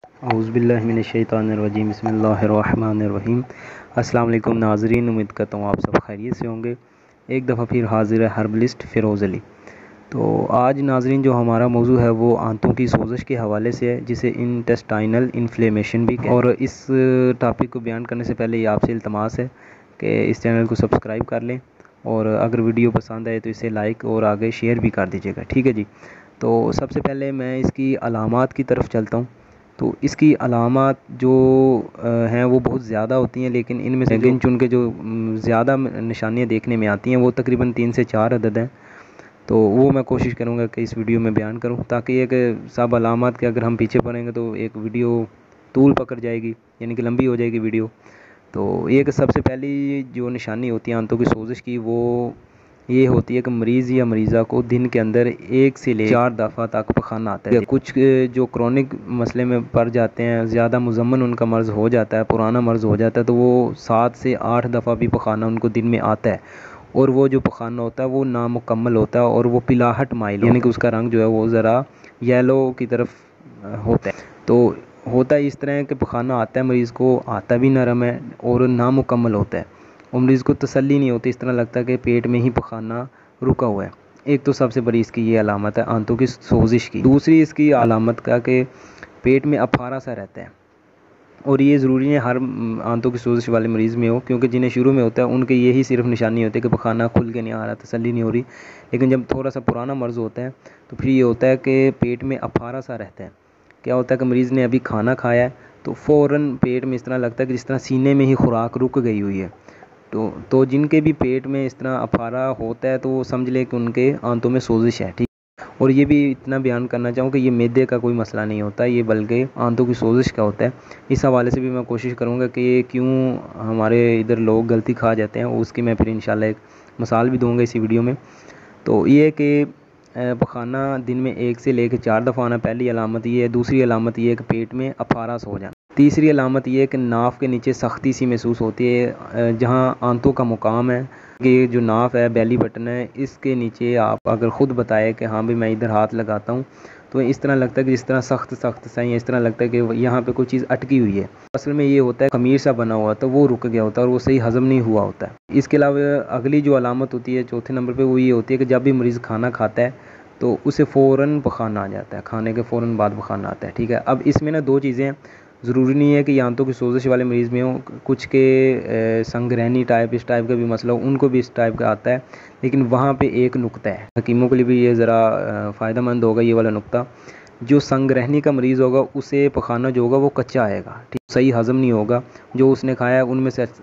औज़ुबिल्लाहिमिनश्शैतानिर्रजीम बिस्मिल्लाहिर्रहमानिर्रहीम। अस्सलाम वालेकुम नाज़रीन, उम्मीद करता हूँ आप सब खैरियत से होंगे। एक दफ़ा फिर हाज़िर है हर्बलिस्ट फ़िरोज़ अली। तो आज नाज़रीन जो हमारा मौजू है वो आंतों की सोजिश के हवाले से है, जिसे इंटेस्टाइनल इन्फ्लेमेशन भी कहते हैं। और इस टॉपिक को बयान करने से पहले ये आपसे इल्तमास है कि इस चैनल को सब्सक्राइब कर लें और अगर वीडियो पसंद आए तो इसे लाइक और आगे शेयर भी कर दीजिएगा, ठीक है जी। तो सबसे पहले मैं इसकी अलामात की तरफ चलता हूँ। तो इसकी अलामात जो हैं वो बहुत ज़्यादा होती हैं, लेकिन इनमें से गिन चुन के जो ज़्यादा निशानियाँ देखने में आती हैं वो तकरीबन 3 से 4 अदद हैं। तो वो मैं कोशिश करूँगा कि इस वीडियो में बयान करूँ, ताकि एक सब अलामात के अगर हम पीछे पड़ेंगे तो एक वीडियो तूल पकड़ जाएगी, यानी कि लंबी हो जाएगी वीडियो। तो एक सबसे पहली जो निशानी होती है आंतों की सोजिश की, वो ये होती है कि मरीज़ या मरीज़ा को दिन के अंदर 1 से ले 4 दफ़ा तक पखाना आता है। कुछ जो क्रॉनिक मसले में पड़ जाते हैं, ज़्यादा मुज़म्मन उनका मर्ज़ हो जाता है, पुराना मर्ज़ हो जाता है, तो वो 7 से 8 दफ़ा भी पखाना उनको दिन में आता है। और वो जो पखाना होता है वो नामुकम्मल होता है और वो पिलाहट माइल, यानी कि उसका रंग जो है वो ज़रा येलो की तरफ होता है। तो होता है इस तरह कि पखाना आता है, मरीज़ को आता भी नरम है और नामुकम्मल होता है और मरीज़ को तसल्ली नहीं होती, इस तरह लगता है कि पेट में ही पखाना रुका हुआ है। एक तो सबसे बड़ी इसकी ये अलामत है आंतों की सोजिश की। दूसरी इसकी अलामत का कि पेट में अफारा सा रहता है, और ये ज़रूरी है हर आंतों की सोजिश वाले मरीज़ में हो, क्योंकि जिन्हें शुरू में होता है उनके यही सिर्फ निशानी होती है कि पखाना खुल के नहीं आ रहा, तसल्ली नहीं हो रही। लेकिन जब थोड़ा सा पुराना मर्ज़ होता है तो फिर ये होता है कि पेट में अफारा सा रहता है। क्या होता है कि मरीज़ ने अभी खाना खाया है तो फ़ौरन पेट में इस तरह लगता है कि जिस तरह सीने में ही खुराक रुक गई हुई है। तो जिनके भी पेट में इस तरह अफारा होता है तो वो समझ ले कि उनके आंतों में सोजिश है, ठीक। और ये भी इतना बयान करना चाहूँ कि ये मैदे का कोई मसला नहीं होता, ये बल्कि आंतों की सोजिश का होता है। इस हवाले से भी मैं कोशिश करूँगा कि ये क्यों हमारे इधर लोग गलती खा जाते हैं, उसकी मैं फिर इंशाल्लाह एक मिसाल भी दूँगा इसी वीडियो में। तो ये कि पखाना दिन में 1 से लेकर 4 दफ़ा आना, पहली अलामत ये है। दूसरी अलामत ये है कि पेट में अफारा सा हो जाना। तीसरी अलामत ये है कि नाफ़ के नीचे सख्ती सी महसूस होती है, जहाँ आंतों का मुकाम है कि जो नाफ़ है, बेली बटन है, इसके नीचे आप अगर ख़ुद बताए कि हाँ भाई मैं इधर हाथ लगाता हूँ तो इस तरह लगता है कि जिस तरह सख्त सख्त सा ही, इस तरह लगता है कि यहाँ पे कोई चीज़ अटकी हुई है। असल में ये होता है खमीर सा बना हुआ तो वो रुक गया होता है और वो सही हज़म नहीं हुआ होता है। इसके अलावा अगली जो अलामत होती है चौथे नंबर पे, वो ये होती है कि जब भी मरीज़ खाना खाता है तो उसे फ़ौरन पखाना आ जाता है, खाने के फ़ौरन बाद पखाना आता है, ठीक है। अब इसमें ना दो चीज़ें हैं, ज़रूरी नहीं है कि आंतों की सोजिश वाले मरीज़ में हो, कुछ के संगरहनी टाइप इस टाइप का भी मसला हो, उनको भी इस टाइप का आता है। लेकिन वहाँ पे एक नुक्ता है, हकीमों के लिए भी ये ज़रा फ़ायदेमंद होगा ये वाला नुक्ता। जो संगरहनी का मरीज़ होगा उसे पखाना जो होगा वो कच्चा आएगा, ठीक, सही हज़म नहीं होगा। जो उसने खाया है उनमें से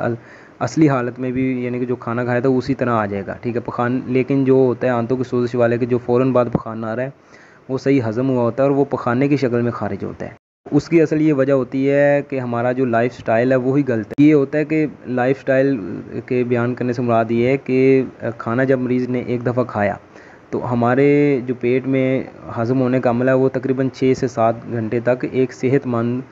असली हालत में भी, यानी कि जो खाना खाया था उसी तरह आ जाएगा, ठीक है, पखान। लेकिन जो होता है आंतों की सोजिश वाले के जो फ़ौरन बाद पखाना आ रहा है वो सही हज़म हुआ होता है और वो पखाने की शक्ल में खारिज होता है। उसकी असल ये वजह होती है कि हमारा जो लाइफ स्टाइल है वही गलत है। ये होता है कि लाइफ स्टाइल के बयान करने से मुराद ये है कि खाना जब मरीज़ ने एक दफ़ा खाया तो हमारे जो पेट में हज़म होने का अमल है वो तकरीबन 6 से 7 घंटे तक एक सेहतमंद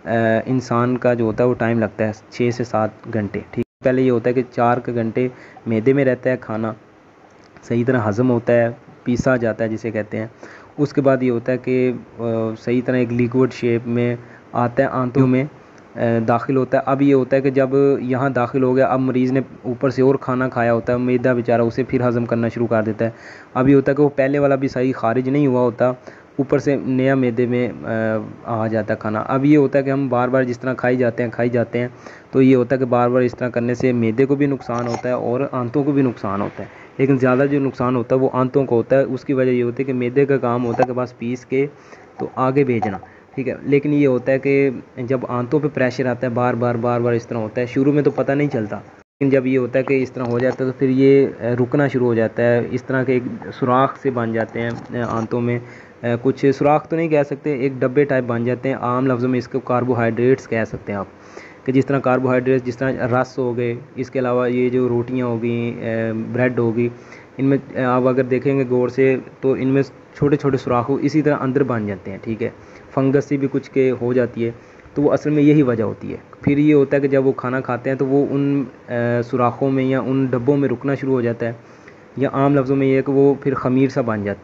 इंसान का जो होता है वो टाइम लगता है 6 से 7 घंटे, ठीक। पहले ये होता है कि 4 घंटे मैदे में रहता है, खाना सही तरह हज़म होता है, पीसा जाता है जिसे कहते हैं। उसके बाद ये होता है कि सही तरह एक लिक्विड शेप में आता है, आंतों में दाखिल होता है। अब ये होता है कि जब यहाँ दाखिल हो गया, अब मरीज़ ने ऊपर से और खाना खाया होता है, मैदा बेचारा उसे फिर हज़म करना शुरू कर देता है। अब ये होता है कि वो पहले वाला भी सही खारिज नहीं हुआ होता, ऊपर से नया मैदे में आ जाता है खाना। अब ये होता है कि हम बार बार जिस तरह खाई जाते हैं, तो ये होता है कि बार बार इस तरह करने से मैदे को भी नुकसान होता है और आंतों को भी नुकसान होता है। लेकिन ज़्यादा जो नुकसान होता है वो आंतों को होता है। उसकी वजह ये होती है कि मैदे का काम होता है कि बस पीस के तो आगे भेजना, ठीक है। लेकिन ये होता है कि जब आंतों पे प्रेशर आता है बार बार इस तरह होता है, शुरू में तो पता नहीं चलता, लेकिन जब ये होता है कि इस तरह हो जाता है तो फिर ये रुकना शुरू हो जाता है। इस तरह के एक सुराख से बन जाते हैं आंतों में, कुछ सुराख तो नहीं कह सकते, एक डब्बे टाइप बन जाते हैं। आम लफ्ज़ों में इसको कार्बोहाइड्रेट्स कह सकते हैं आप, कि जिस तरह कार्बोहाइड्रेट्स, जिस तरह रस हो गए, इसके अलावा ये जो रोटियां हो गई, ब्रेड होगी, इनमें आप अगर देखेंगे गौर से तो इनमें छोटे छोटे सुराख इसी तरह अंदर बन जाते हैं, ठीक है। फंगस से भी कुछ के हो जाती है, तो वो असल में यही वजह होती है। फिर ये होता है कि जब वो खाना खाते हैं तो वो उन सुराखों में या उन डब्बों में रुकना शुरू हो जाता है, या आम लफ्ज़ों में ये है कि वो फिर ख़मीर सा बन जाता है।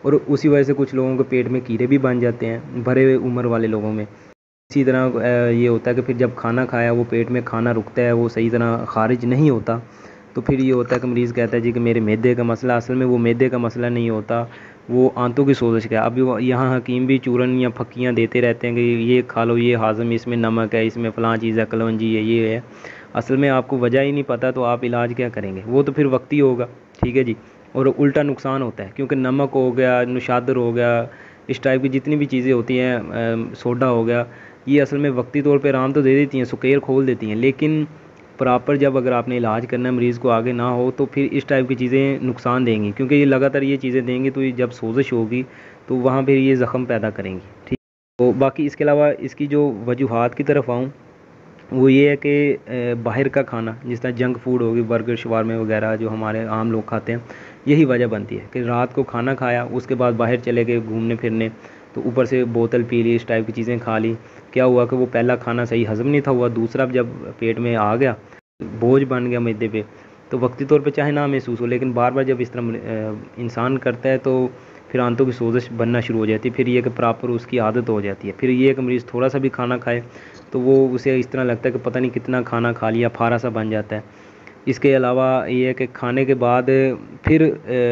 और उसी वजह से कुछ लोगों के पेट में कीड़े भी बन जाते हैं भरे हुए उम्र वाले लोगों में। इसी तरह ये होता है कि फिर जब खाना खाया वो पेट में खाना रुकता है, वो सही तरह खारिज नहीं होता, तो फिर ये होता है कि मरीज़ कहता है जी कि मेरे मैदे का मसला, असल में वो मैदे का मसला नहीं होता, वो आंतों की सोजिश का है। अब यहाँ हकीम भी चूरन या फक्कियाँ देते रहते हैं कि ये खा लो, ये हाज़म, इसमें नमक है, इसमें फ़लाँ चीज़ है, कलवंजी है, ये है। असल में आपको वजह ही नहीं पता तो आप इलाज क्या करेंगे, वो तो फिर वक्ती होगा, ठीक है जी। और उल्टा नुकसान होता है, क्योंकि नमक हो गया, नुशादर हो गया, इस टाइप की जितनी भी चीज़ें होती हैं, सोडा हो गया, ये असल में वक्ती तौर पे आराम तो दे देती हैं, सुकेर खोल देती हैं, लेकिन प्रॉपर जब अगर आपने इलाज करना है मरीज़ को आगे ना हो तो फिर इस टाइप की चीज़ें नुकसान देंगी, क्योंकि ये लगातार ये चीज़ें देंगी तो ये जब सोजिश होगी तो वहाँ पर ये ज़ख़म पैदा करेंगी, ठीक। तो बाकी इसके अलावा इसकी जो वजूहात की तरफ आऊँ, वो ये है कि बाहर का खाना जिस तरह जंक फूड होगी, बर्गर शवारमे वगैरह जो हमारे आम लोग खाते हैं, यही वजह बनती है कि रात को खाना खाया, उसके बाद बाहर चले गए घूमने फिरने, तो ऊपर से बोतल पी ली, इस टाइप की चीज़ें खा ली। क्या हुआ कि वो पहला खाना सही हज़म नहीं था हुआ, दूसरा जब पेट में आ गया, बोझ बन गया मैदे पे, तो वक्ती तौर पे चाहे ना महसूस हो, लेकिन बार बार जब इस तरह इंसान करता है तो फिर आंतों की सोजिश बनना शुरू हो जाती है। फिर ये कि प्रॉपर उसकी आदत हो जाती है। फिर ये कि मरीज़ थोड़ा सा भी खाना खाए तो वो उसे इस तरह लगता है कि पता नहीं कितना खाना खा लिया, फारा सा बन जाता है। इसके अलावा ये है कि खाने के बाद फिर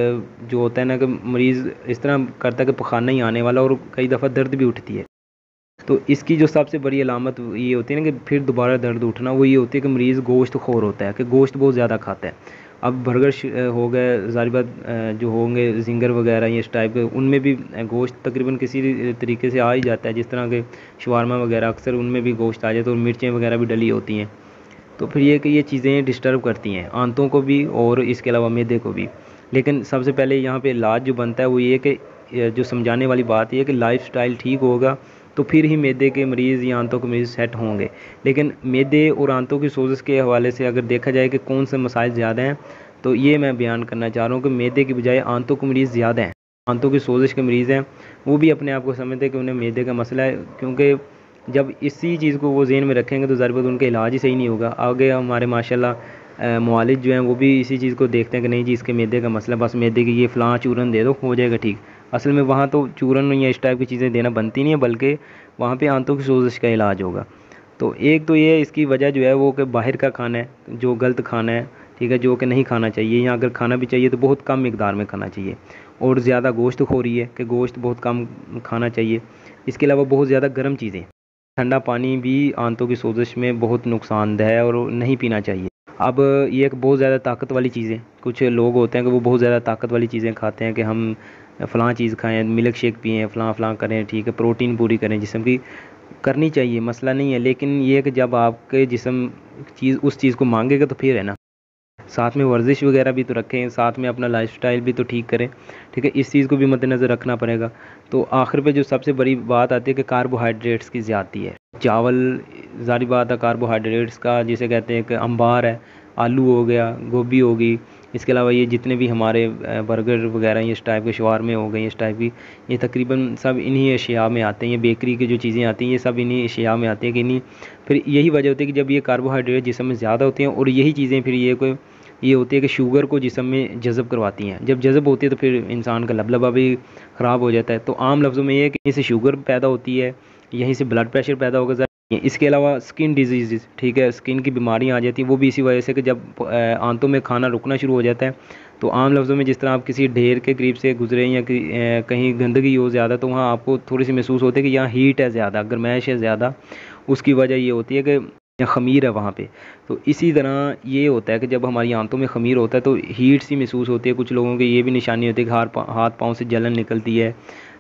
जो होता है ना कि मरीज़ इस तरह करता है कि पखाना ही आने वाला, और कई दफ़ा दर्द भी उठती है। तो इसकी जो सबसे बड़ी अलामत ये होती है ना कि फिर दोबारा दर्द उठना, वो ये होती है कि मरीज़ गोश्त खोर होता है, कि गोश्त बहुत ज़्यादा खाता है। अब बर्गर हो गए, ज़ाहिर बात जो होंगे ज़िंगर वगैरह ये इस टाइप के, उनमें भी गोश्त तकरीबन किसी तरीके से आ ही जाता है, जिस तरह के शवारमा वगैरह अक्सर उनमें भी गोश्त आ जाता है, और मिर्चें वगैरह भी डली होती हैं। तो फिर ये कि ये चीज़ें डिस्टर्ब करती हैं आंतों को भी और इसके अलावा मैदे को भी। लेकिन सबसे पहले यहाँ पे इलाज जो बनता है वो ये कि जो समझाने वाली बात ये है कि लाइफस्टाइल ठीक होगा तो फिर ही मैदे के मरीज़ या आंतों के मरीज़ सेट होंगे। लेकिन मैदे और आंतों की सोजिश के हवाले से अगर देखा जाए कि कौन से मसाइल ज़्यादा हैं, तो ये मैं बयान करना चाह रहा हूँ कि मैदे की बजाय आंतों के मरीज़ ज़्यादा हैं। आंतों की सोजिश के मरीज़ हैं, वो भी अपने आप को समझते हैं कि उन्हें मैदे का मसला है, क्योंकि जब इसी चीज़ को वो ज़हन में रखेंगे तो ज़ाहिर बात उनका इलाज ही सही नहीं होगा। आगे हमारे माशाल्लाह मुआलिज जो हैं वो भी इसी चीज़ को देखते हैं कि नहीं जी इसके मैदे का मसला, बस मैदे की ये फ़लाँ चूरन दे दो हो जाएगा ठीक। असल में वहाँ तो चूरन या इस टाइप की चीज़ें देना बनती नहीं है, बल्कि वहाँ पे आंतों की सोजिश का इलाज होगा। तो एक तो ये इसकी वजह जो है वो कि बाहर का खाना है, जो गलत खाना है, ठीक है, जो कि नहीं खाना चाहिए, या अगर खाना भी चाहिए तो बहुत कम मिकदार में खाना चाहिए। और ज़्यादा गोश्त खोरी है कि गोश्त बहुत कम खाना चाहिए। इसके अलावा बहुत ज़्यादा गर्म चीज़ें, ठंडा पानी भी आंतों की सोजिश में बहुत नुकसानदेह है और नहीं पीना चाहिए। अब ये एक बहुत ज़्यादा ताकत वाली चीज़ें, कुछ लोग होते हैं कि वो बहुत ज़्यादा ताकत वाली चीज़ें खाते हैं कि हम फ़लाँ चीज़ खाएं, मिल्क शेक पिएँ, फ़लाँ फ़लाँ करें, ठीक है, प्रोटीन पूरी करें जिस्म की, करनी चाहिए, मसला नहीं है। लेकिन ये है कि जब आपके जिस्म उस चीज़ को मांगेगा तो फिर है ना, साथ में वर्जिश वगैरह भी तो रखें, साथ में अपना लाइफस्टाइल भी तो ठीक करें, ठीक है, इस चीज़ को भी मद्देनज़र रखना पड़ेगा। तो आखिर पे जो सबसे बड़ी बात आती है कि कार्बोहाइड्रेट्स की ज़्यादती है। चावल ज़ाहिर बात है कार्बोहाइड्रेट्स का जिसे कहते हैं कि अंबार है, आलू हो गया, गोभी होगी, इसके अलावा ये जितने भी हमारे बर्गर वगैरह इस टाइप के शवारमे हो गए, इस टाइप की, ये तकरीबन सब इन्हीं अशिया में आते हैं। ये बेकरी की जो चीज़ें आती हैं ये सब इन्हीं अशिया में आती हैं कि इन्हीं, फिर यही वजह होती है कि जब ये कार्बोहाइड्रेट जिस्म में ज़्यादा होते हैं, और यही चीज़ें फिर ये होती है कि शुगर को जिस्म में जज़ब करवाती हैं। जब जज़ब होती है तो फिर इंसान का लबलबा भी ख़राब हो जाता है। तो आम लफ्ज़ों में ये है कि यहीं से शुगर पैदा होती है, यहीं से ब्लड प्रेशर पैदा होगा। इसके अलावा स्किन डिजीज़, ठीक है, स्किन की बीमारियाँ आ जाती हैं, वो भी इसी वजह से कि जब आंतों में खाना रुकना शुरू हो जाता है, तो आम लफ्ज़ों में जिस तरह आप किसी ढेर के करीब से गुजरे या कहीं गंदगी हो ज़्यादा, तो वहाँ आपको थोड़ी सी महसूस होती है कि यहाँ हीट है ज़्यादा, गर्माइश है ज़्यादा। उसकी वजह ये होती है कि ख़मीर है वहाँ पे। तो इसी तरह ये होता है कि जब हमारी आंतों में ख़मीर होता है तो हीट सी महसूस होती है। कुछ लोगों की ये भी निशानी होती है कि हाथ पाँव से जलन निकलती है,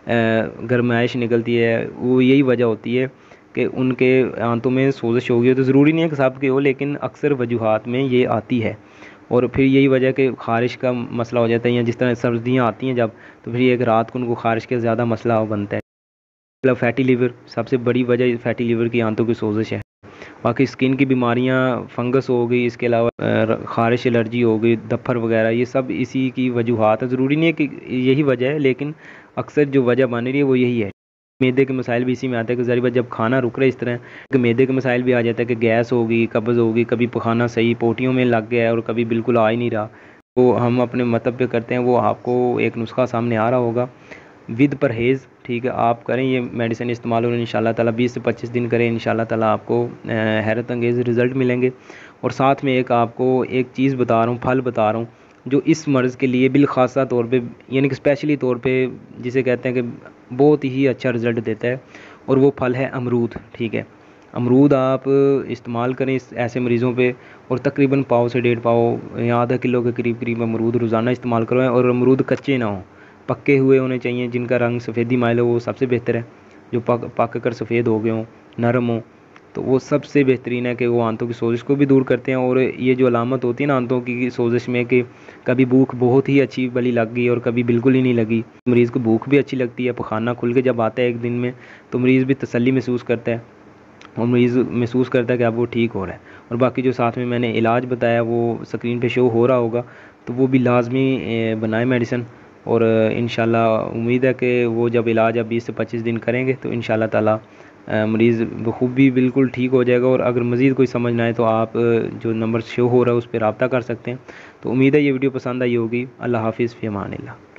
गर्माइश निकलती है। वो यही वजह होती है कि उनके आंतों में सोजिश होगी हो। तो ज़रूरी नहीं है कि सबके हो, लेकिन अक्सर वजूहात में ये आती है। और फिर यही वजह कि ख़ारिश का मसला हो जाता है, या जिस तरह सर्दियाँ आती हैं जब, तो फिर एक रात को उनको ख़ारिश का ज़्यादा मसला बनता है। मतलब फैटी लीवर, सबसे बड़ी वजह फैटी लीवर की आंतों की सोजिश है। बाकी स्किन की बीमारियां, फंगस हो गई, इसके अलावा ख़ारिश, एलर्जी हो गई, दफ्फर वगैरह, ये सब इसी की वजूहात है। ज़रूरी नहीं है कि यही वजह है, लेकिन अक्सर जो वजह बन रही है वो यही है। मैदे के मसाइल भी इसी में आते हैं कि ज़ाहिर बात जब खाना रुक रहा है इस तरह कि मैदे के मसाइल भी आ जाता है कि गैस होगी, कब्ज़ होगी, कभी पखाना सही पोटियों में लग गया है और कभी बिल्कुल आ ही नहीं रहा। तो हम अपने मतलब पे करते हैं, वो आपको एक नुस्खा सामने आ रहा होगा, विद परहेज़, ठीक है, आप करें ये मेडिसिन इस्तेमाल और इंशाल्लाह ताला 20 से 25 दिन करें, इंशाल्लाह ताला आपको हैरत अंगेज़ रिज़ल्ट मिलेंगे। और साथ में एक आपको एक चीज़ बता रहा हूँ, फल बता रहा हूँ जो इस मर्ज़ के लिए बिलख़ासा तौर पे, यानी कि स्पेशली तौर पे, जिसे कहते हैं कि बहुत ही अच्छा रिज़ल्ट देता है, और वो फल है अमरूद। ठीक है, अमरूद आप इस्तेमाल करें इस ऐसे मरीज़ों पे, और तकरीबन पाव से 1.5 पाव या आधा किलो के करीब करीब अमरूद रोज़ाना इस्तेमाल करवाएं। और अमरूद कच्चे ना हों, पक्के हुए होने चाहिए, जिनका रंग सफ़ेदी माइल हो, वो सबसे बेहतर है। जो पक कर सफ़ेद हो गए हों, नरम हों, तो वो सबसे बेहतरीन है कि वो आंतों की सोजिश को भी दूर करते हैं। और ये जो अलामत होती है ना आंतों की सोजिश में, कि कभी भूख बहुत ही अच्छी भली लग गई और कभी बिल्कुल ही नहीं लगी, मरीज़ को भूख भी अच्छी लगती है, पखाना खुल के जब आता है एक दिन में, तो मरीज़ भी तसल्ली महसूस करता है, और मरीज़ महसूस करता है कि अब वो ठीक हो रहा है। और बाकी जो साथ में मैंने इलाज बताया वो स्क्रीन पे शो हो रहा होगा, तो वो भी लाजमी बनाए मेडिसिन। और इंशाल्लाह उम्मीद है कि वो जब इलाज आप 20 से 25 दिन करेंगे तो इंशाल्लाह ताला मरीज़ बखूबी बिल्कुल ठीक हो जाएगा। और अगर मज़ीद कोई समझ ना आए तो आप जो नंबर शो हो रहा है उस पर रब्ता कर सकते हैं। तो उम्मीद है ये वीडियो पसंद आई होगी। अल्लाह हाफिज़, फ़ी अमानिल्लाह।